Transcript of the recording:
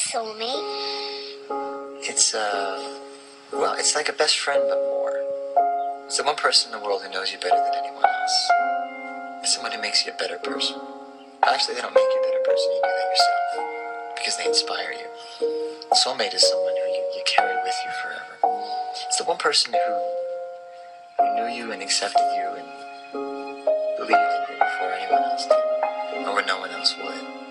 soulmate? Well, it's like a best friend, but more. It's the one person in the world who knows you better than anyone else. It's someone who makes you a better person. Actually, they don't make you a better person, you do that yourself. Because they inspire you. A soulmate is someone who you carry with you forever. It's the one person who knew you and accepted you and believed in you before anyone else did. Or when no one else would.